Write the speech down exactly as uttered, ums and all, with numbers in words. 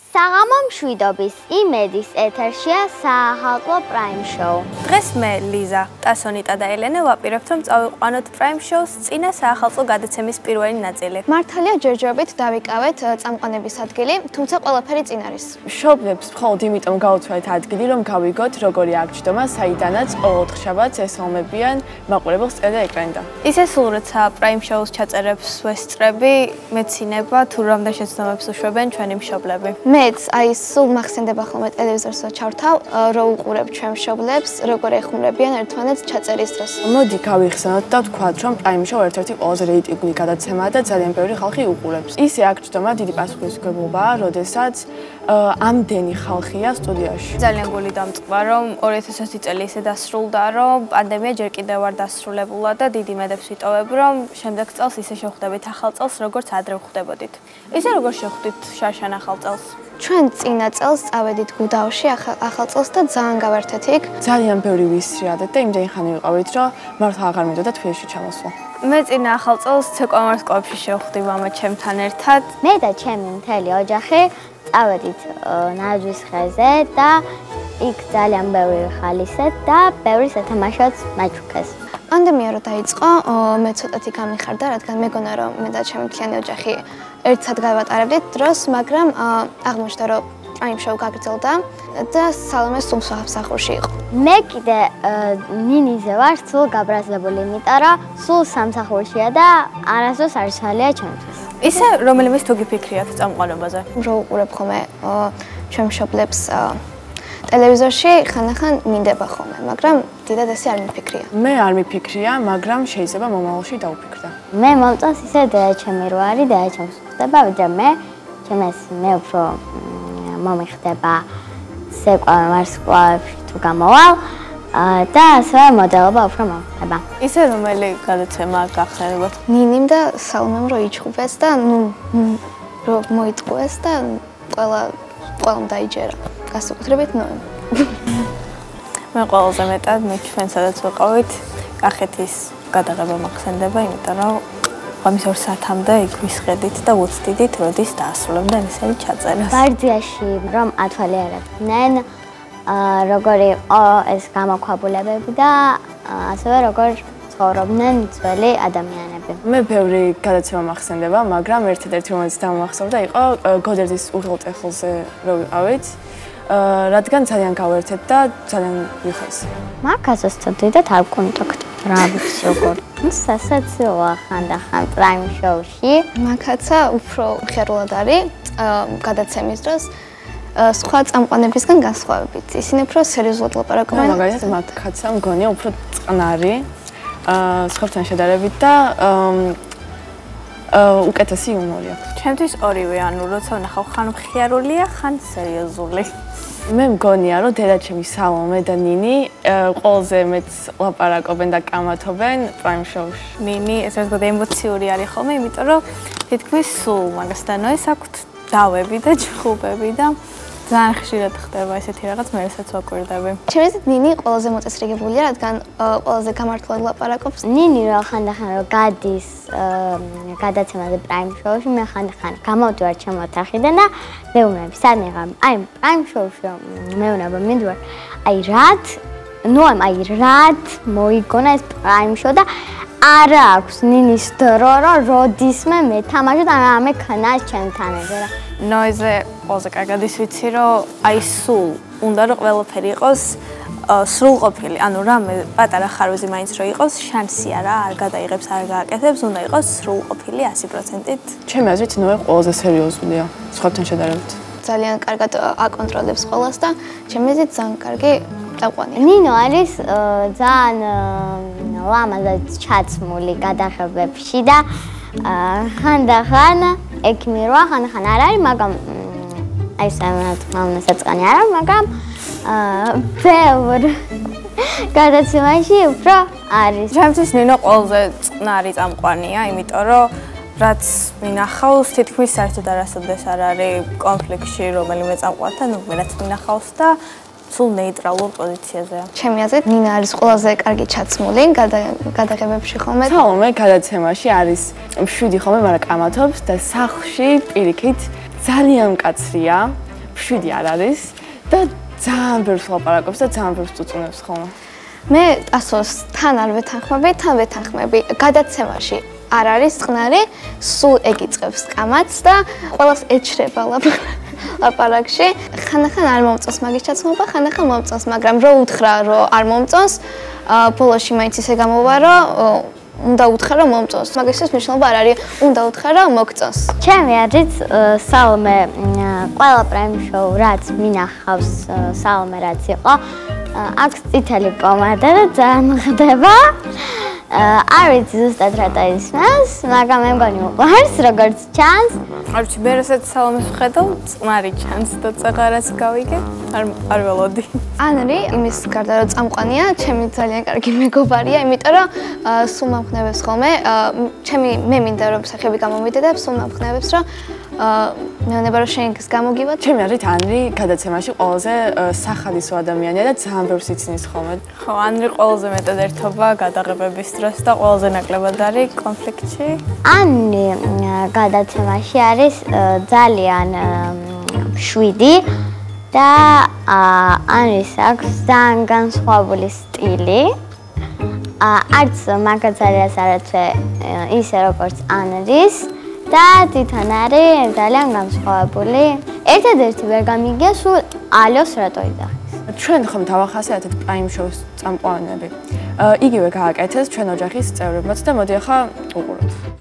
საღამო მშვიდობის იმედის ეთერშია საახალწლო პრაიმ შოუ. დღეს მე ლიზა, ტასონიტა და ელენე ვაპირებთ რომ წავიყვანოთ პრაიმ შოუს წინა საახალწლო გადაცემის პირველი ნაწილი. მართალია ჯერჯერობით დავიკავეთ წამყვანების ადგილი, თუმცა ყველაფერი წინ არის. მშობლებს მხოლოდ იმიტომ გაუცვალეთ ადგილი, რომ გავიგოთ როგორი აღჯდომა, საიდანაც ყოველ ოთხშაბათს ესალმებიან მაყურებელს ტელეეკრანიდან. ისე სულ როცა პრაიმ შოუს ჩაწერებს ვესწრები, მეცინება თუ რამდენ შეცდომებს უშვებენ ჩვენი მშობლები. მეც აი სულ მახსენდება ხოლმე ტელევიზორს ჩავთავ, რო უყურებ ჩვენ მშობლებს, როგორ ეხმარებიან ერთმანეთს ჩაწერის დროს. მოდი გავიხსენოთ და ვთქვათ, რომ პრაიმ შოუ ერთ-ერთი ყველაზე რეიტინგული გადაცემაა და ძალიან ბევრი ხალხი უყურებს. ისე აღჯდომა დიდი პასუხისმგებლობაა, როდესაც ამდენი ხალხია სტუდიაში. ძალიან გული დამწყვა, რომ ორი ათას ოცი წელი ისე დასრულდა, რომ პანდემია ჯერ კიდევ არ დასრულებულა და დიდი მედებს ვიტოვებ, რომ შემდეგ წელს ისე შევხვდებით ახალ წელს, როგორც ადრე ვხვდებოდით. ისე როგორ შევხვდით შარშან ახალ წელს? ჩვენ წინა წელს წავედით გუდაოში ახალ წელს და ძალიან გავერთეთ იქ. ძალიან ბევრი ვისრიადეთ და იმდენი ხანი ვიყავით, რომ მართლა აღარ მინდოდა თბილისში ჩამოსვლა. მე წინა ახალ წელს ცეკვამარსკოებში შევხვდი მამა ჩემთან ერთად. მე და ჩემი მთელი ოჯახი წავედით ნაძვის ხეზე და იქ ძალიან ბევრი ხალისეთ და ბევრი სათამაშოც მაჩუქეს. პანდემია რო დაიწყო, მე ცოტათი გამიხარდა, რადგან მეგონა რომ მე და ჩემი მთლიანი ოჯახი ერთად გავატარებდით დროს, მაგრამ აღმოჩნდა რომ პრაიმ შოუ გაგრძელდა და სალომე სულ სამსახურში იყო. მე კიდე ნინიზე ვარ, სულ გაბრაზებული, იმიტომ რომ სულ სამსახურშია და არასდროს არ ცვალია ჩემთვის. ისე რომელიმე თუ გიფიქრიათ წამყვანობაზე? რო უყურებ ხოლმე ჩვენ მშობლებს ტელევიზორში ხანდახან მინდება ხოლმე, მაგრამ დიდად ესე არ მიფიქრია. მე არ მიფიქრია, მაგრამ შეიძლება მომავალში დავფიქრდა. მე მომწონს ისე დედაჩემი რო არის, დედაჩემს ხდება, ვიდრე მე, ჩემს მე უფრო მომიხდება სეკვავ ვარსკვლავებში თუ გამოვალ და ასევე მოდელობა უფრო მომხდება. ისე რომელი გადაცემა გახსენებათ? ნინიმ და სალომემ რო იჩხუბეს და ნუ რო მოიტყუეს და ყველა ყველამ დაიჯერა. გასაკუთრებით ნოემ. მე ყველაზე მეტად მე ჩვენ სადაც ვიყავით, კახეთის გადაღება მახსენდება, იმიტომ რომ ღამის ორ საათამდე იქ ვისხედით და ვუცდიდით, როდის დაასრულებდა ისინი ჩაწერას. ბარძიაში რომ ათვალიერებდნენ, როგორი იყო ეს გამოქვაბულებები და ასევე როგორ ცხოვრობდნენ ძველი ადამიანები. მე ბევრი გადაცემა მახსენდება, მაგრამ ერთადერთი რომელიც დამახსოვრდა იყო გოდერძის უღელტეხილზე რო ვიყავით. რადგან ძალიან გავერთეთ და ძალიან ვიხარს. მაგასაც თვითონ არ კონტაქტი რა ვიცი როგორ. სასაცილოა ხანდახან პრაიმ შოუში. მაგაცა უფრო ხერულად არის გადაცემის დროს სხვა წამყვანებისგან განსხვავებით. ისინი უფრო სერიოზულად ლაპარაკობენ. მაგალითად მაგაცა მგონია უფრო წყნარი სხვებთან შედარებით და უკეთესი იუმორი აქვს. ჩემთვის ორივე, ანუ როცა ვნახავ ხან მხიარულია, ხან სერიოზული. მე მგონია, რომ დედაჩემი სალომე და ნინი ყველაზე მეც ლაპარაკობენ და კამათობენ პრაიმ შოუში. ნინი ესე ვთქვათ ემოციური არის ხოლმე, იმიტომ რომ თითქმის სულ მაგასთან ის აქვთ დავები და ჯხუბები და ძალიან ხშირად ხდება ესეთი რაღაც, მე რასაც ვაკვირდები. ჩემთვის ნინი ყველაზე მოწესრიგებულია, რადგან ყველაზე გამართლად ლაპარაკობს. ნინი რა ხანდახან რომ გადის გადაცემაზე პრაიმ შოუში, მე ხანდახან გამოვდივარ ჩემ ოთახიდან და მეუბნები, სადნი ვარ? აი პრაიმ შოუში მეუბნება მინდვარ. აი რად? ნუ აი რად მოიგონა ეს პრაიმ შოუ და არა აქვს ნინის დრო, რომ როდისმე მეთამაშოთ და რამე ქნას ჩემთან ეგრე. ნოიზე ყველაზე კარგად ის ვიცი, რომ აი სულ უნდა რომ ყველაფერი იყოს სრულყოფილი, ანუ რამე პატარა ხარვეზი მაინც რო იყოს, შანსი არა, არ გადაიღებს, არ გააკეთებს, უნდა იყოს სრულყოფილი ათი პროცენტით. ჩემი აზრით ნოე ყველაზე სერიოზულია სხვებთან შედარებით. ძალიან კარგად აკონტროლებს ყველას და ჩემი აზრით ძალიან კარგი წამყვანია. ნინო არის ძალიან ლამაზად ჩაცმული გადაღებებში და ხანდახან ექიმი როა, ხანდახან არ არის, მაგრამ აი სამათ მამასაწყანი არ არის, მაგრამ ბევრ გადაცემაში უფრო არის. ჩემთვის ნინო ყველაზე წყნარი წამყვანია, იმიტომ რომ რაც მინახავს, თითქმის საერთოდ არასოდეს არ არის კონფლიქტში რომელიმე წამყვანთან, ნუ მეც მინახავს და სულ ნეიტრალურ პოზიციაზეა. ჩემი აზრით ნინა არის ყველაზე კარგი ჩაცმული გადაღებებში ხოლმე. სალომე გადაცემაში არის მშვიდი ხოლმე, მაგრამ კამათობს და სახლში პირიქით ძალიან მკაცრია. შვიდი არ არის და ძალიან ბევრს ლაპარაკობს და ძალიან ბევრს წუწუნებს ხოლმე. მე ასოს თან არ ვეთანხმები, თან ვეთანხმები. გადაცემაში არ არის წყნარი, სულ ეგ იწყებს კამათს და ყველას ეჩრება ლაპარაკში. ხანდახან არ მომწონს მაგის ჩაცმობა, ხანდახან მომწონს, მაგრამ რო უთხრა, რომ არ მომწონს, ბოლოში მაინც ისე გამოვა, რომ უნდა უთხრა, რომ მომწონს. მაგისთვის მნიშვნელობა არ არის, უნდა უთხრა, რომ მოგწონს. ჩემი აზრით, სალომე ყველა პრაიმ შოუ, რაც მინახავს, სალომე რაც იყო, აქვს წითელი პომადა და ძალიან ხდება. არ ვიცი ზუსტად რატო ისმის, მაგრამ მე მგონი უყვარს, როგორც ჩანს. არ ვიცი, მე რასაც სალომეს ვხედავ, წყნარი ჩანს და წაღარას გავიგე. არ არ ველოდი. ანრი იმის გარდა რომ წამყვანია, ჩემი ძალიან კარგი მეგობარია, იმიტომ რომ სულ მომხნევებს ხოლმე, ჩემი მე მინდა რომ სახები გამომიდე და სულ მომხნევებს რომ მეუბნება რომ შენ ის გამოგივა. ჩემი აზრით ანრი გადაცემაში ყველაზე სახალისო ადამიანია და ძალიან ბევრს იცნის ხოლმე. ხო, ანრი ყველაზე მეტად ერთობა გადაღებების დროს და ყველაზე ნაკლებად არის კონფლიქტში. ანი გადაცემაში არის ძალიან შვიდი და ანის აქვს ძალიან განსხვავებული სტილი. არც მაგაზარიას არათვე ისე როგორც ანრის და თვითონ არის ძალიან განსხვავებული. ერთადერთი ვერ გამიგია სულ ალიოს რატო იძახის. ჩვენ ხომ დავახასიათეთ პრაიმ შოუს წამყვანები. იგივე გააკეთეს ჩვენ ოჯახის წევრებმაც და მოდი ახლა უყუროთ.